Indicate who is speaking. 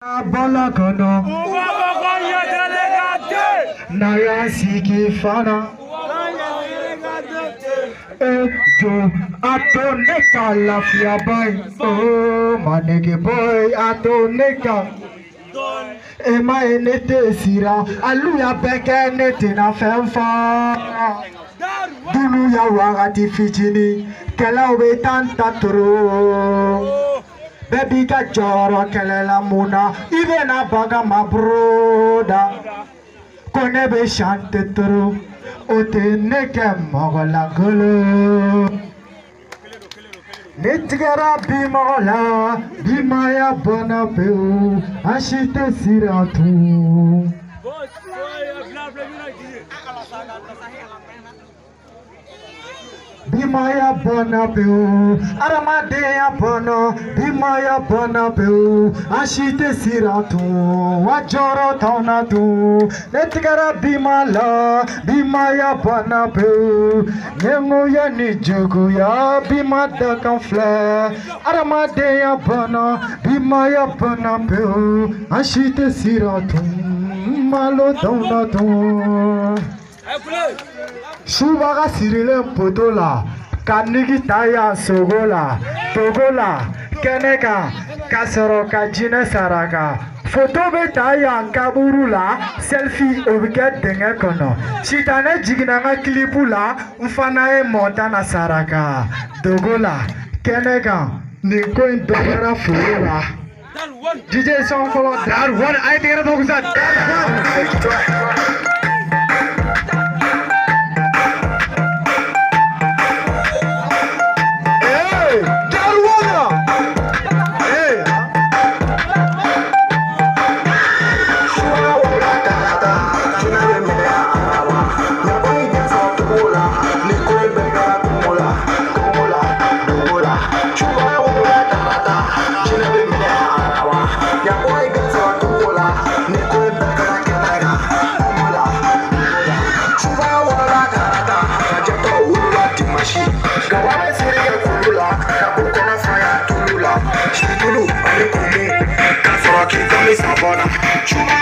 Speaker 1: Balakono Naya Siki Fana Ejo Atoneka Lafia Boy Oh Manege Boy Atoneka Ema enete sira Aluya beke nete na femfa Dunu ya wagati fijini Kela we tanta toro Baby got joro kelela muna Ivena baga ma broda Kone be shante turu Ote neke mogola golo Netigara bimola Bimaya bona peu Ashite siratu Bimaya bona peu Aramadea bona Bimaya bona peu Ashite siratu Wajoro taunatu Netigara bimala Bimaya bona peu Nemo ya nijogu ya Bimada kanfle Aramadea bona Bimaya bona peu Ashite siratu Malo taunatu Subaga sirile potola Kanigi taya sogola Togola Keneka Kasoro kajine saraka Foto be taya kaburula Selfie obike denge kono Chitane jiginanga klipula Mfana montana saraka Dogola Keneka Niko indogara furula DJ song follow that one I think it was that Chuma